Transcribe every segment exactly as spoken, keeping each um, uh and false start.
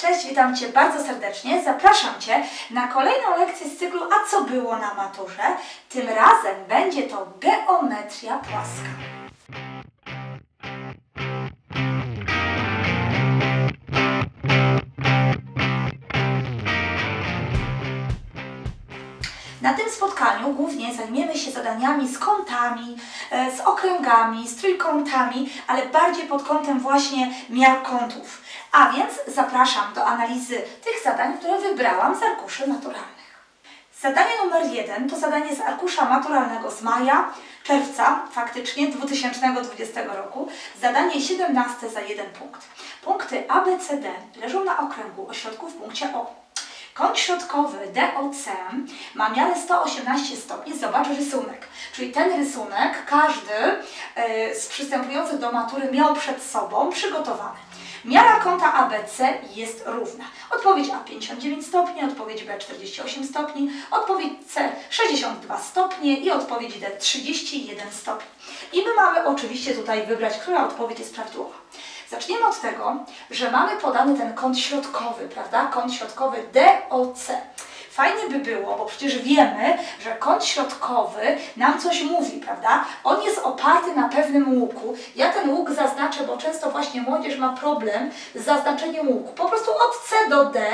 Cześć, witam Cię bardzo serdecznie. Zapraszam Cię na kolejną lekcję z cyklu A co było na maturze? Tym razem będzie to geometria płaska. Na tym spotkaniu głównie zajmiemy się zadaniami z kątami, z okręgami, z trójkątami, ale bardziej pod kątem właśnie miar kątów. A więc zapraszam do analizy tych zadań, które wybrałam z arkuszy maturalnych. Zadanie numer jeden to zadanie z arkusza maturalnego z maja, czerwca faktycznie dwa tysiące dwudziestego roku. Zadanie siedemnaste za jeden punkt. Punkty A, B, C, D leżą na okręgu o środku w punkcie O. Kąt środkowy D O C ma miarę sto osiemnaście stopni. Zobacz rysunek. Czyli ten rysunek każdy yy, z przystępujących do matury miał przed sobą przygotowany. Miara kąta A B C jest równa. Odpowiedź A pięćdziesiąt dziewięć stopni, odpowiedź B czterdzieści osiem stopni, odpowiedź C sześćdziesiąt dwa stopnie i odpowiedź D trzydzieści jeden stopni. I my mamy oczywiście tutaj wybrać, która odpowiedź jest prawidłowa. Zaczniemy od tego, że mamy podany ten kąt środkowy, prawda? Kąt środkowy D O C. Fajnie by było, bo przecież wiemy, że kąt środkowy nam coś mówi, prawda? On jest oparty na pewnym łuku. Ja ten łuk zaznaczę, bo często właśnie młodzież ma problem z zaznaczeniem łuku. Po prostu od C do D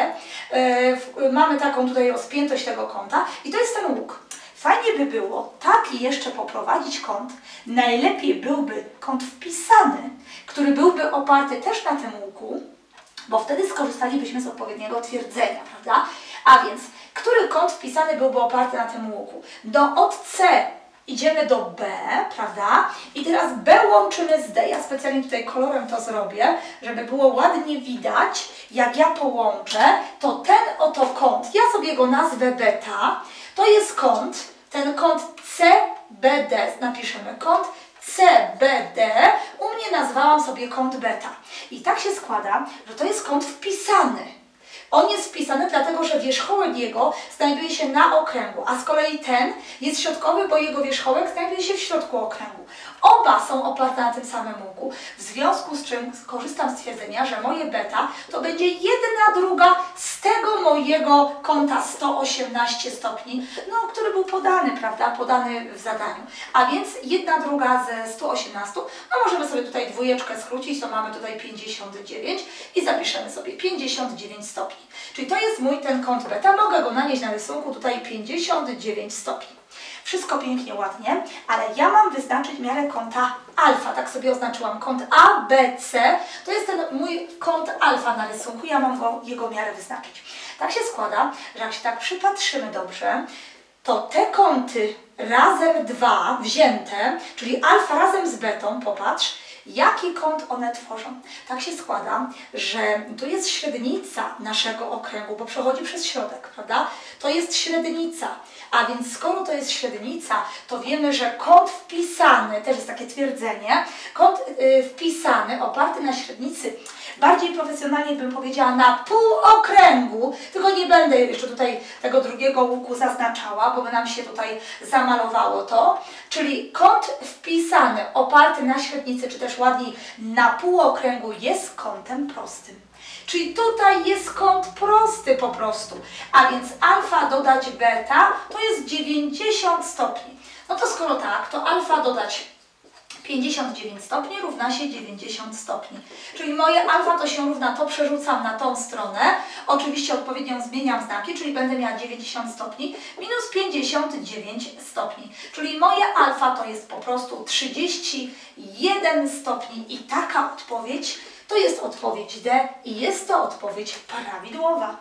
yy, mamy taką tutaj rozpiętość tego kąta i to jest ten łuk. Fajnie by było taki jeszcze poprowadzić kąt. Najlepiej byłby kąt wpisany, który byłby oparty też na tym łuku, bo wtedy skorzystalibyśmy z odpowiedniego twierdzenia, prawda? A więc, który kąt wpisany byłby oparty na tym łuku? Do, od C idziemy do B, prawda? I teraz B łączymy z D. Ja specjalnie tutaj kolorem to zrobię, żeby było ładnie widać, jak ja połączę, to ten oto kąt, ja sobie go nazwę beta, to jest kąt, ten kąt C B D, napiszemy kąt C B D, u mnie nazwałam sobie kąt beta. I tak się składa, że to jest kąt wpisany. On jest wpisany dlatego, że wierzchołek jego znajduje się na okręgu, a z kolei ten jest środkowy, bo jego wierzchołek znajduje się w środku okręgu. Oba są oparte na tym samym łuku, w związku z czym korzystam z twierdzenia, że moje beta to będzie jedna druga z tego mojego kąta sto osiemnaście stopni, no, który był podany, prawda, podany w zadaniu. A więc jedna druga ze stu osiemnastu, no możemy sobie tutaj dwójeczkę skrócić, to mamy tutaj pięćdziesiąt dziewięć i zapiszemy sobie pięćdziesiąt dziewięć stopni. Czyli to jest mój ten kąt beta, mogę go nanieść na rysunku tutaj pięćdziesiąt dziewięć stopni. Wszystko pięknie, ładnie, ale ja mam wyznaczyć miarę kąta alfa, tak sobie oznaczyłam. Kąt A, B, C to jest ten mój kąt alfa na rysunku, ja mam go, jego miarę wyznaczyć. Tak się składa, że jak się tak przypatrzymy dobrze, to te kąty razem dwa wzięte, czyli alfa razem z betą, popatrz, jaki kąt one tworzą. Tak się składa, że tu jest średnica naszego okręgu, bo przechodzi przez środek, prawda? To jest średnica, a więc skoro to jest średnica, to wiemy, że kąt wpisany, też jest takie twierdzenie, kąt yy, wpisany, oparty na średnicy, bardziej profesjonalnie bym powiedziała na półokręgu, tylko nie będę jeszcze tutaj tego drugiego łuku zaznaczała, bo by nam się tutaj zamalowało to, czyli kąt wpisany, oparty na średnicy, czy też ładniej na półokręgu jest kątem prostym. Czyli tutaj jest kąt prosty po prostu, a więc alfa dodać beta to jest dziewięćdziesiąt stopni. No to skoro tak, to alfa dodać pięćdziesiąt dziewięć stopni równa się dziewięćdziesiąt stopni. Czyli moje alfa to się równa, to przerzucam na tą stronę. Oczywiście odpowiednio zmieniam znaki, czyli będę miała dziewięćdziesiąt stopni minus pięćdziesiąt dziewięć stopni. Czyli moje alfa to jest po prostu trzydzieści jeden stopni i taka odpowiedź to jest odpowiedź D i jest to odpowiedź prawidłowa.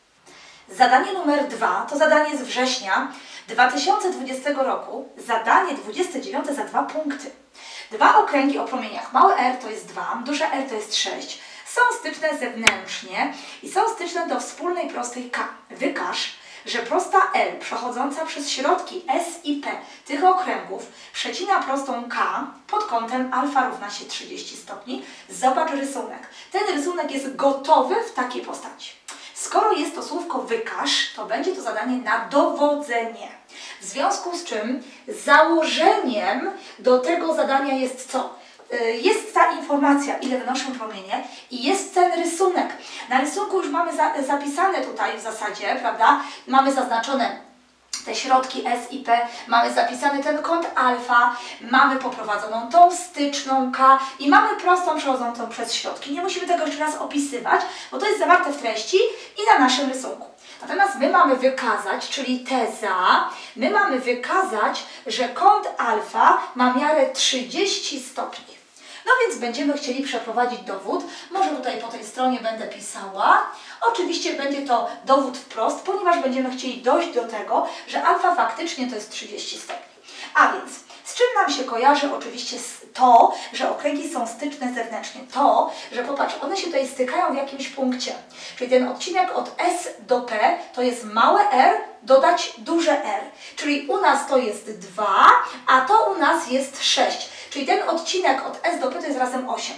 Zadanie numer dwa to zadanie z września dwa tysiące dwudziestego roku, zadanie dwudzieste dziewiąte za dwa punkty. Dwa okręgi o promieniach. Małe r to jest dwa, duże R to jest sześć. Są styczne zewnętrznie i są styczne do wspólnej prostej K. Wykaż, że prosta L przechodząca przez środki S i P tych okręgów przecina prostą K pod kątem alfa równa się trzydzieści stopni. Zobacz rysunek. Ten rysunek jest gotowy w takiej postaci. Skoro jest to słówko wykaż, to będzie to zadanie na dowodzenie. W związku z czym założeniem do tego zadania jest co? jest ta informacja, ile wynoszą promienie i jest ten rysunek. Na rysunku już mamy za, zapisane tutaj w zasadzie, prawda? Mamy zaznaczone te środki S i P, mamy zapisany ten kąt alfa, mamy poprowadzoną tą styczną K i mamy prostą przechodzącą przez środki. Nie musimy tego jeszcze raz opisywać, bo to jest zawarte w treści i na naszym rysunku. Natomiast my mamy wykazać, czyli teza, my mamy wykazać, że kąt alfa ma miarę trzydzieści stopni. No więc będziemy chcieli przeprowadzić dowód. Może tutaj po tej stronie będę pisała. Oczywiście będzie to dowód wprost, ponieważ będziemy chcieli dojść do tego, że alfa faktycznie to jest trzydzieści stopni. A więc z czym nam się kojarzy oczywiście to, że okręgi są styczne zewnętrznie? To, że popatrz, one się tutaj stykają w jakimś punkcie. Czyli ten odcinek od S do P to jest małe r dodać duże R. Czyli u nas to jest dwa, a to u nas jest sześć. Czyli ten odcinek od S do P to jest razem osiem.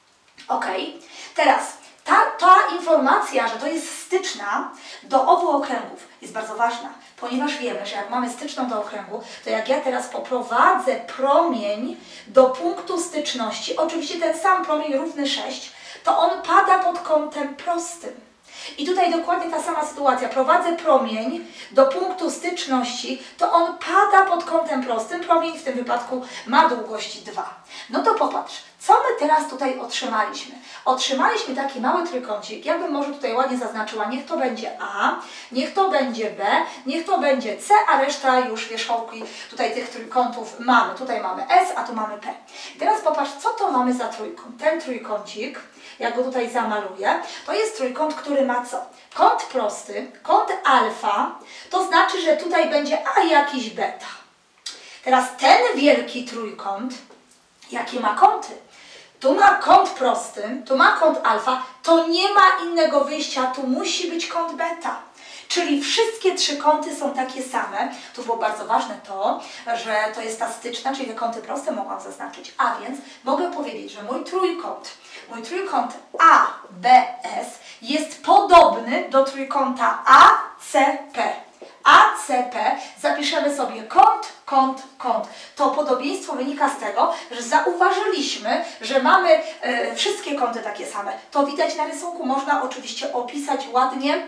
Ok. Teraz ta, ta informacja, że to jest styczna do obu okręgów jest bardzo ważna, ponieważ wiemy, że jak mamy styczną do okręgu, to jak ja teraz poprowadzę promień do punktu styczności, oczywiście ten sam promień równy sześć, to on pada pod kątem prostym. I tutaj dokładnie ta sama sytuacja. Prowadzę promień do punktu styczności, to on pada pod kątem prostym. Promień w tym wypadku ma długość dwa. No to popatrz, co my teraz tutaj otrzymaliśmy? Otrzymaliśmy taki mały trójkącik. Ja bym może tutaj ładnie zaznaczyła, niech to będzie A, niech to będzie B, niech to będzie C, a reszta już wierzchołki tutaj tych trójkątów mamy. Tutaj mamy S, a tu mamy P. I teraz popatrz, co to mamy za trójkąt. Ten trójkącik, jak go tutaj zamaluję, to jest trójkąt, który ma co? Kąt prosty, kąt alfa, to znaczy, że tutaj będzie A jakiś beta. Teraz ten wielki trójkąt, jakie ma kąty? Tu ma kąt prosty, tu ma kąt alfa, to nie ma innego wyjścia, tu musi być kąt beta. Czyli wszystkie trzy kąty są takie same. Tu było bardzo ważne to, że to jest ta styczna, czyli te kąty proste mogłam zaznaczyć. A więc mogę powiedzieć, że mój trójkąt, mój trójkąt A B S jest podobny do trójkąta A C P. A C P zapiszemy sobie kąt, kąt, kąt. To podobieństwo wynika z tego, że zauważyliśmy, że mamy e, wszystkie kąty takie same. To widać na rysunku, można oczywiście opisać ładnie.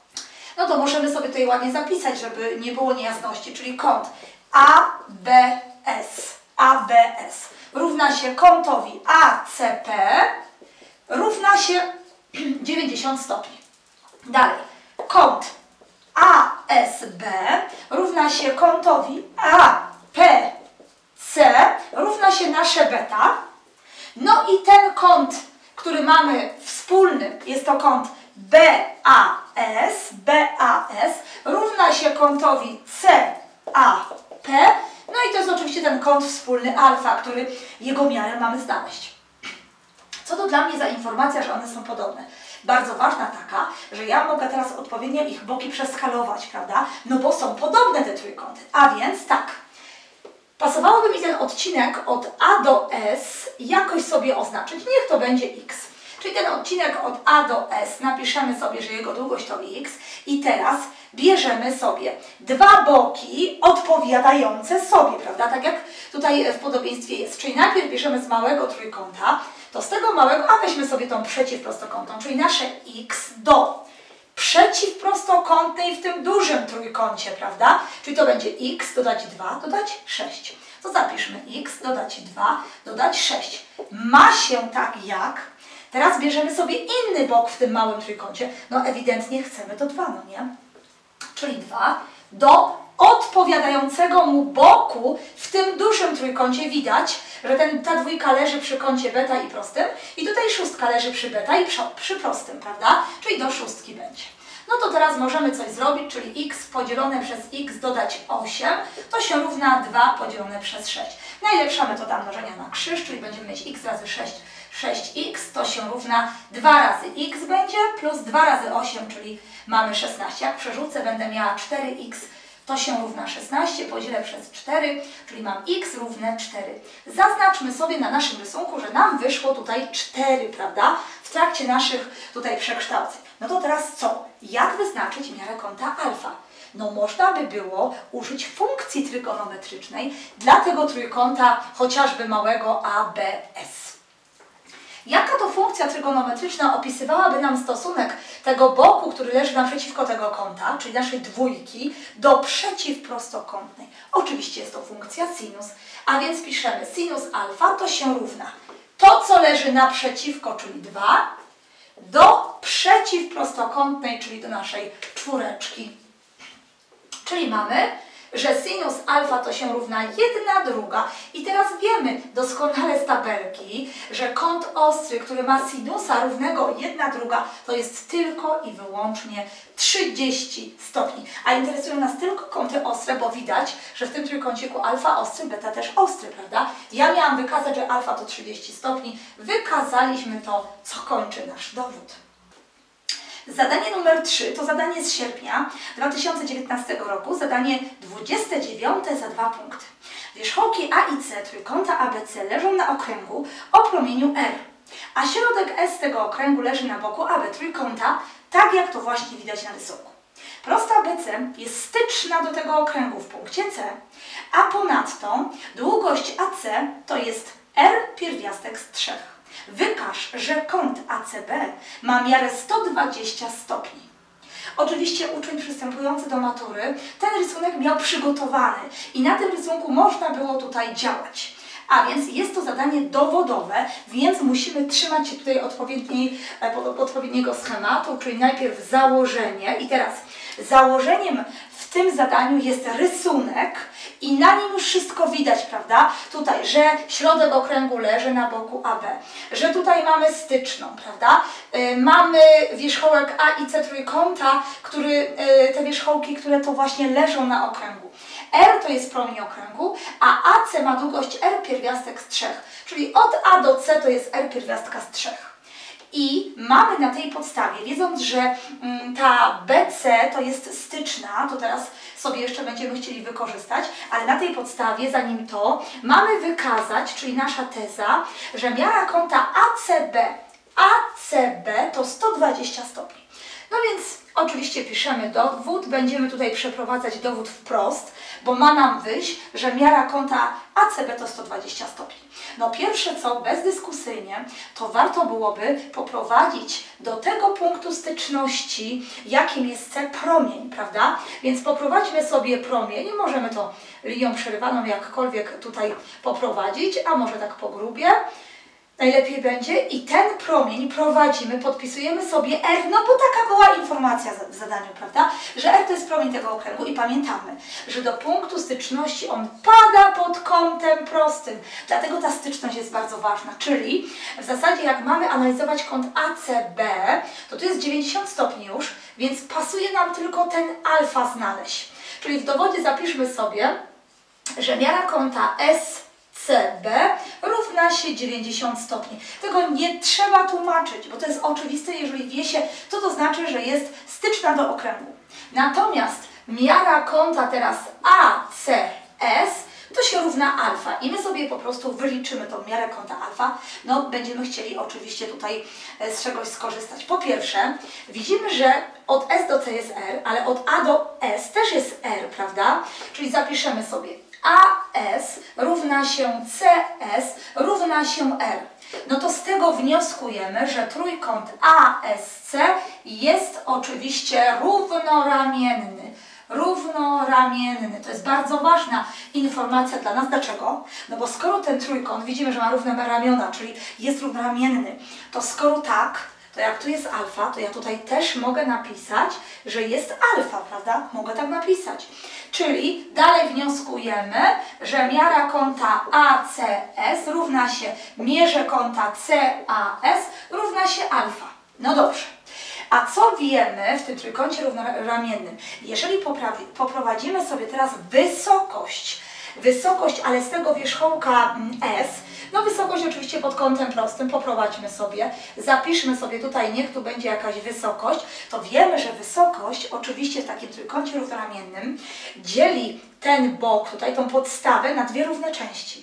No to możemy sobie tutaj ładnie zapisać, żeby nie było niejasności, czyli kąt A B S, A B S równa się kątowi A C P równa się dziewięćdziesiąt stopni. Dalej, kąt A S B równa się kątowi A P C równa się nasze beta. No i ten kąt, który mamy wspólny, jest to kąt B A S, B A S równa się kątowi C A P. No i to jest oczywiście ten kąt wspólny alfa, który jego miarę mamy znaleźć. Co to dla mnie za informacja, że one są podobne? Bardzo ważna taka, że ja mogę teraz odpowiednio ich boki przeskalować, prawda? No bo są podobne te trójkąty. A więc tak, pasowałoby mi ten odcinek od A do S jakoś sobie oznaczyć. Niech to będzie X. Czyli ten odcinek od A do S napiszemy sobie, że jego długość to X. I teraz bierzemy sobie dwa boki odpowiadające sobie, prawda? Tak jak tutaj w podobieństwie jest. Czyli najpierw bierzemy z małego trójkąta, to z tego małego, a weźmy sobie tą przeciwprostokątną, czyli nasze X do przeciwprostokątnej w tym dużym trójkącie, prawda? Czyli to będzie X dodać dwa, dodać sześć. To zapiszmy X dodać dwa, dodać sześć. Ma się tak jak... Teraz bierzemy sobie inny bok w tym małym trójkącie. No ewidentnie chcemy to dwa, no nie? Czyli dwa do odpowiadającego mu boku w tym dużym trójkącie widać, że ten, ta dwójka leży przy kącie beta i prostym i tutaj szóstka leży przy beta i przy, przy prostym, prawda? Czyli do szóstki będzie. No to teraz możemy coś zrobić, czyli x podzielone przez x dodać osiem, to się równa dwa podzielone przez sześć. Najlepsza metoda mnożenia na krzyż, czyli będziemy mieć x razy sześć, sześć x, to się równa dwa razy x będzie, plus dwa razy osiem, czyli mamy szesnaście. Jak przerzucę, będę miała cztery x, to się równa szesnaście, podzielę przez cztery, czyli mam x równe cztery. Zaznaczmy sobie na naszym rysunku, że nam wyszło tutaj cztery, prawda? W trakcie naszych tutaj przekształceń. No to teraz co? Jak wyznaczyć miarę kąta alfa? No można by było użyć funkcji trygonometrycznej dla tego trójkąta chociażby małego A B S. Jaka to funkcja trygonometryczna opisywałaby nam stosunek tego boku, który leży naprzeciwko tego kąta, czyli naszej dwójki, do przeciwprostokątnej? Oczywiście jest to funkcja sinus, a więc piszemy sinus alfa to się równa to, co leży naprzeciwko, czyli dwa, do przeciwprostokątnej, czyli do naszej czwóreczki. Czyli mamy, że sinus alfa to się równa jedna druga. I teraz wiemy doskonale z tabelki, że kąt ostry, który ma sinusa równego jedna druga, to jest tylko i wyłącznie trzydzieści stopni. A interesują nas tylko kąty ostre, bo widać, że w tym trójkąciku alfa ostry, beta też ostry, prawda? Ja miałam wykazać, że alfa to trzydzieści stopni. Wykazaliśmy to, co kończy nasz dowód. Zadanie numer trzy to zadanie z sierpnia dwa tysiące dziewiętnastego roku, zadanie dwudzieste dziewiąte za dwa punkty. Wierzchołki A i C trójkąta A B C leżą na okręgu o promieniu R, a środek S tego okręgu leży na boku A B trójkąta, tak jak to właśnie widać na rysunku. Prosta B C jest styczna do tego okręgu w punkcie C, a ponadto długość A C to jest R pierwiastek z trzech. Wykaż, że kąt A C B ma miarę sto dwadzieścia stopni. Oczywiście uczeń przystępujący do matury ten rysunek miał przygotowany i na tym rysunku można było tutaj działać. A więc jest to zadanie dowodowe, więc musimy trzymać się tutaj odpowiedniej, odpowiedniego schematu, czyli najpierw założenie. I teraz założeniem w tym zadaniu jest rysunek i na nim już wszystko widać, prawda? Tutaj, że środek okręgu leży na boku A B, że tutaj mamy styczną, prawda? Yy, mamy wierzchołek A i C trójkąta, który, yy, te wierzchołki, które to właśnie leżą na okręgu. R to jest promień okręgu, a A C ma długość R pierwiastek z trzech, czyli od A do C to jest R pierwiastka z trzech. I mamy na tej podstawie, wiedząc, że mm, ta B C to jest styczna, to teraz sobie jeszcze będziemy chcieli wykorzystać, ale na tej podstawie, zanim to, mamy wykazać, czyli nasza teza, że miara kąta A C B, A C B to sto dwadzieścia stopni. No więc oczywiście piszemy dowód, będziemy tutaj przeprowadzać dowód wprost, bo ma nam wyjść, że miara kąta A C B to sto dwadzieścia stopni. No pierwsze co, bezdyskusyjnie, to warto byłoby poprowadzić do tego punktu styczności, jakim jest C, promień, prawda? Więc poprowadźmy sobie promień, możemy to linią przerywaną jakkolwiek tutaj poprowadzić, a może tak po grubie. Najlepiej będzie i ten promień prowadzimy, podpisujemy sobie R, no bo taka była informacja w zadaniu, prawda? Że R to jest promień tego okręgu i pamiętamy, że do punktu styczności on pada pod kątem prostym. Dlatego ta styczność jest bardzo ważna, czyli w zasadzie jak mamy analizować kąt A C B, to tu jest dziewięćdziesiąt stopni już, więc pasuje nam tylko ten alfa znaleźć. Czyli w dowodzie zapiszmy sobie, że miara kąta S C B równa się dziewięćdziesiąt stopni. Tego nie trzeba tłumaczyć, bo to jest oczywiste, jeżeli wie się, co to znaczy, że jest styczna do okręgu. Natomiast miara kąta teraz A C S to się równa alfa i my sobie po prostu wyliczymy tą miarę kąta alfa. No, będziemy chcieli oczywiście tutaj z czegoś skorzystać. Po pierwsze, widzimy, że od S do C jest R, ale od A do S też jest R, prawda? Czyli zapiszemy sobie A S równa się C S równa się R. No to z tego wnioskujemy, że trójkąt A S C jest oczywiście równoramienny. Równoramienny. To jest bardzo ważna informacja dla nas. Dlaczego? No bo skoro ten trójkąt widzimy, że ma równe ramiona, czyli jest równoramienny, to skoro tak, to jak tu jest alfa, to ja tutaj też mogę napisać, że jest alfa, prawda? Mogę tak napisać. Czyli dalej wnioskujemy, że miara kąta A C S równa się mierze kąta C A S równa się alfa. No dobrze. A co wiemy w tym trójkącie równoramiennym? Jeżeli poprawi, poprowadzimy sobie teraz wysokość, wysokość, ale z tego wierzchołka S, no wysokość oczywiście pod kątem prostym, poprowadźmy sobie, zapiszmy sobie tutaj, niech tu będzie jakaś wysokość, to wiemy, że wysokość oczywiście w takim trójkącie równoramiennym dzieli ten bok, tutaj tą podstawę na dwie równe części.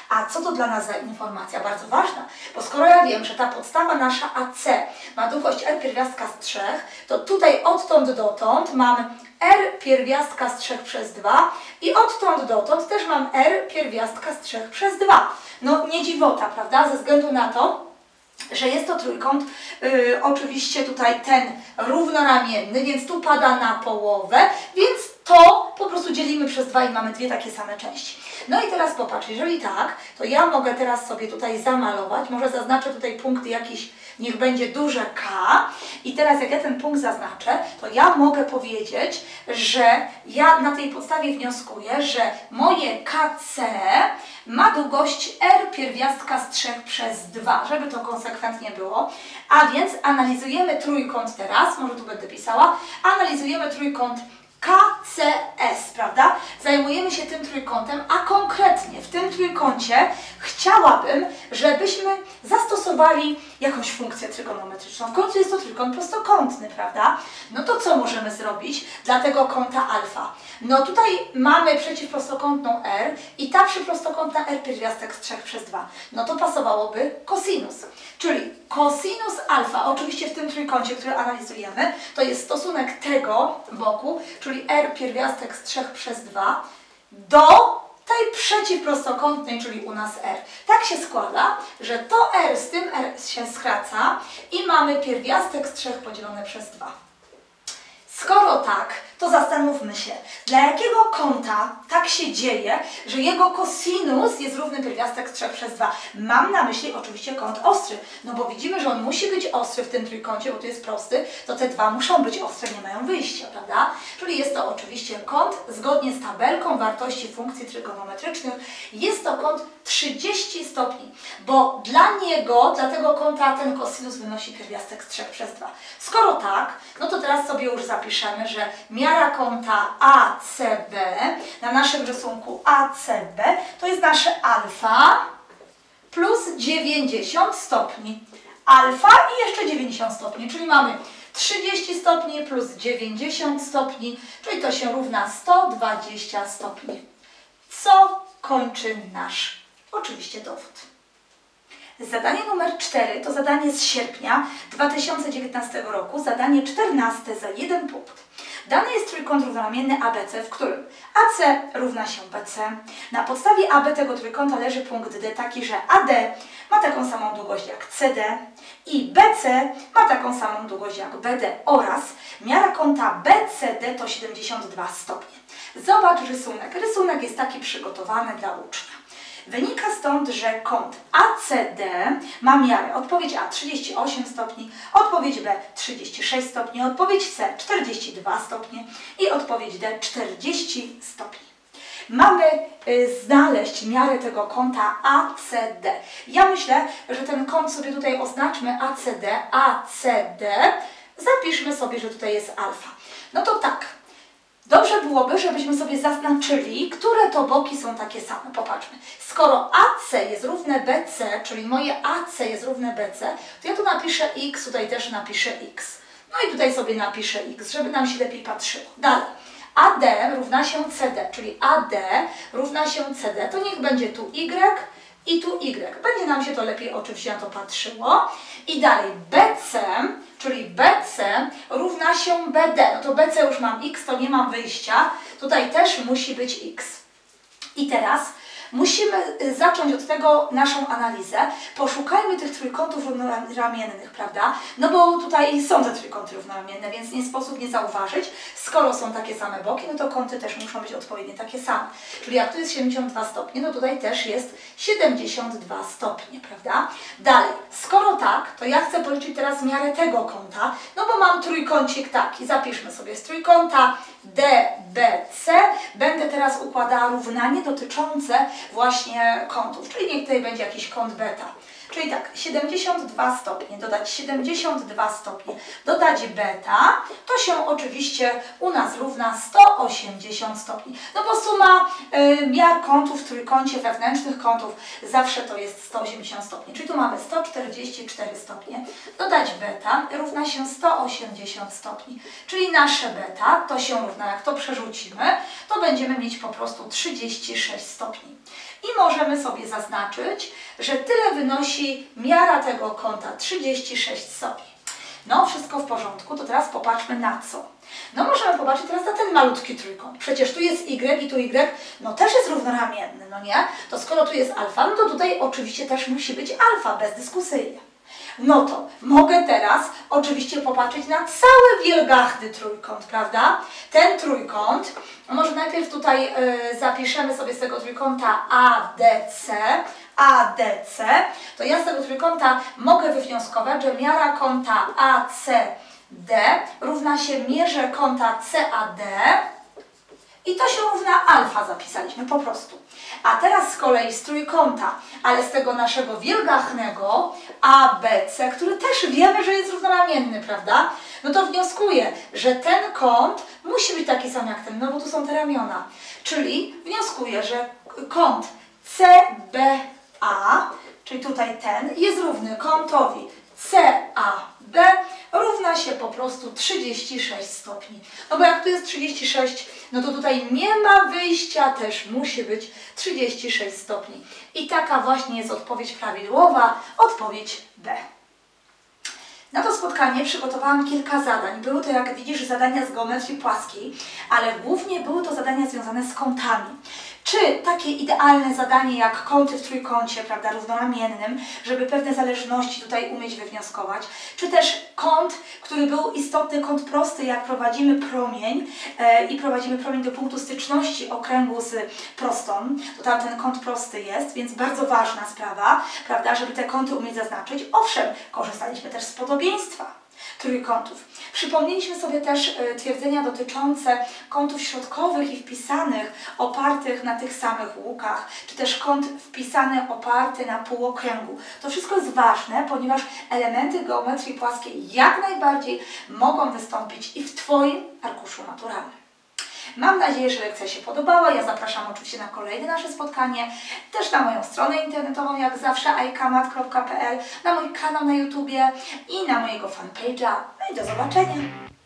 A co to dla nas za informacja? Bardzo ważna, bo skoro ja wiem, że ta podstawa nasza A C ma długość r pierwiastka z trzech, to tutaj odtąd dotąd mam r pierwiastka z trzech przez dwa i odtąd dotąd też mam r pierwiastka z trzech przez dwa. No nie dziwota, prawda? Ze względu na to, że jest to trójkąt, yy, oczywiście tutaj ten równoramienny, więc tu pada na połowę, więc to po prostu dzielimy przez dwa i mamy dwie takie same części. No i teraz popatrz, jeżeli tak, to ja mogę teraz sobie tutaj zamalować, może zaznaczę tutaj punkt jakiś, niech będzie duże K i teraz jak ja ten punkt zaznaczę, to ja mogę powiedzieć, że ja na tej podstawie wnioskuję, że moje K C ma długość r pierwiastka z trzech przez dwa, żeby to konsekwentnie było. A więc analizujemy trójkąt teraz, może tu będę pisała, analizujemy trójkąt K C S, prawda? Zajmujemy się tym trójkątem, a konkretnie w tym trójkącie chciałabym, żebyśmy zastosowali jakąś funkcję trygonometryczną. W końcu jest to trójkąt prostokątny, prawda? No to co możemy zrobić dla tego kąta alfa? No tutaj mamy przeciwprostokątną R i ta przyprostokątna R pierwiastek z trzech przez dwa. No to pasowałoby kosinus. Czyli kosinus alfa, oczywiście w tym trójkącie, który analizujemy, to jest stosunek tego boku, czyli R pierwiastek z trzech przez dwa do tej przeciwprostokątnej, czyli u nas R. Tak się składa, że to R z tym R się skraca i mamy pierwiastek z trzech podzielone przez dwa. Skoro tak, to zastanówmy się, dla jakiego kąta tak się dzieje, że jego kosinus jest równy pierwiastek z trzech przez dwa. Mam na myśli oczywiście kąt ostry, no bo widzimy, że on musi być ostry w tym trójkącie, bo tu jest prosty, to te dwa muszą być ostre, nie mają wyjścia, prawda? Czyli jest to oczywiście kąt, zgodnie z tabelką wartości funkcji trygonometrycznych, jest to kąt trzydzieści stopni, bo dla niego, dla tego kąta ten kosinus wynosi pierwiastek z trzech przez dwa. Skoro tak, no to teraz sobie już zapiszemy, że miara kąta A C B na naszym rysunku A C B to jest nasze alfa plus dziewięćdziesiąt stopni. Alfa i jeszcze dziewięćdziesiąt stopni, czyli mamy trzydzieści stopni plus dziewięćdziesiąt stopni, czyli to się równa sto dwadzieścia stopni. Co kończy nasz oczywiście dowód. Zadanie numer cztery to zadanie z sierpnia dwa tysiące dziewiętnastego roku, zadanie czternaste za jeden punkt. Dany jest trójkąt równoramienny A B C, w którym A C równa się B C. Na podstawie A B tego trójkąta leży punkt D taki, że A D ma taką samą długość jak C D i B C ma taką samą długość jak B D oraz miara kąta B C D to siedemdziesiąt dwa stopnie. Zobacz rysunek. Rysunek jest taki przygotowany dla ucznia. Wynika stąd, że kąt A C D ma miarę odpowiedź A trzydzieści osiem stopni, odpowiedź B trzydzieści sześć stopni, odpowiedź C czterdzieści dwa stopnie i odpowiedź D czterdzieści stopni. Mamy y, znaleźć miarę tego kąta A C D. Ja myślę, że ten kąt sobie tutaj oznaczmy A C D, A C D, zapiszmy sobie, że tutaj jest alfa. No to tak. Dobrze byłoby, żebyśmy sobie zaznaczyli, które to boki są takie same. Popatrzmy. Skoro A C jest równe B C, czyli moje A C jest równe B C, to ja tu napiszę X, tutaj też napiszę X. No i tutaj sobie napiszę X, żeby nam się lepiej patrzyło. Dalej. A D równa się C D, czyli A D równa się C D, to niech będzie tu Y i tu Y. Będzie nam się to lepiej oczywiście na to patrzyło. I dalej B C, czyli B C równa się B D. No to B C już mam X, to nie mam wyjścia. Tutaj też musi być X. I teraz musimy zacząć od tego naszą analizę. Poszukajmy tych trójkątów równoramiennych, prawda? No bo tutaj są te trójkąty równoramienne, więc nie sposób nie zauważyć. Skoro są takie same boki, no to kąty też muszą być odpowiednio takie same. Czyli jak tu jest siedemdziesiąt dwa stopnie, no tutaj też jest siedemdziesiąt dwa stopnie, prawda? Dalej, skoro tak, to ja chcę policzyć teraz miarę tego kąta, no bo mam trójkącik taki. Zapiszmy sobie z trójkąta D B C. Będę teraz układała równanie dotyczące właśnie kątów, czyli niech tutaj będzie jakiś kąt beta. Czyli tak, siedemdziesiąt dwa stopnie, dodać siedemdziesiąt dwa stopnie, dodać beta, to się oczywiście u nas równa sto osiemdziesiąt stopni. No bo suma y, miar kątów w trójkącie wewnętrznych kątów zawsze to jest sto osiemdziesiąt stopni. Czyli tu mamy sto czterdzieści cztery stopnie, dodać beta równa się sto osiemdziesiąt stopni. Czyli nasze beta to się równa, jak to przerzucimy, to będziemy mieć po prostu trzydzieści sześć stopni. I możemy sobie zaznaczyć, że tyle wynosi miara tego kąta, trzydzieści sześć stopni. No, wszystko w porządku, to teraz popatrzmy na co. No, możemy popatrzeć teraz na ten malutki trójkąt. Przecież tu jest Y i tu Y, no też jest równoramienny, no nie? To skoro tu jest alfa, no to tutaj oczywiście też musi być alfa, bezdyskusyjnie. No to mogę teraz oczywiście popatrzeć na cały wielgachny trójkąt, prawda? Ten trójkąt, no może najpierw tutaj y, zapiszemy sobie z tego trójkąta A D C, A D C, to ja z tego trójkąta mogę wywnioskować, że miara kąta A C D równa się mierze kąta C A D i to się równa alfa, zapisaliśmy po prostu. A teraz z kolei z trójkąta, ale z tego naszego wielgachnego A B C, który też wiemy, że jest równoramienny, prawda? No to wnioskuję, że ten kąt musi być taki sam jak ten, no bo tu są te ramiona. Czyli wnioskuję, że kąt C B A, czyli tutaj ten, jest równy kątowi C A B, równa się po prostu trzydzieści sześć stopni. No bo jak tu jest trzydzieści sześć, no to tutaj nie ma wyjścia, też musi być trzydzieści sześć stopni. I taka właśnie jest odpowiedź prawidłowa, odpowiedź B. Na to spotkanie przygotowałam kilka zadań. Były to, jak widzisz, zadania z geometrii płaskiej, ale głównie były to zadania związane z kątami. Czy takie idealne zadanie jak kąty w trójkącie, prawda, równoramiennym, żeby pewne zależności tutaj umieć wywnioskować, czy też kąt, który był istotny, kąt prosty, jak prowadzimy promień e, i prowadzimy promień do punktu styczności okręgu z prostą, to tam ten kąt prosty jest, więc bardzo ważna sprawa, prawda, żeby te kąty umieć zaznaczyć. Owszem, korzystaliśmy też z podobieństwa trójkątów. Przypomnieliśmy sobie też y, twierdzenia dotyczące kątów środkowych i wpisanych, opartych na tych samych łukach, czy też kąt wpisany, oparty na półokręgu. To wszystko jest ważne, ponieważ elementy geometrii płaskiej jak najbardziej mogą wystąpić i w Twoim arkuszu maturalnym. Mam nadzieję, że lekcja się podobała. Ja zapraszam oczywiście na kolejne nasze spotkanie, też na moją stronę internetową, jak zawsze i k mat kropka p l, na mój kanał na YouTubie i na mojego fanpage'a. No i do zobaczenia!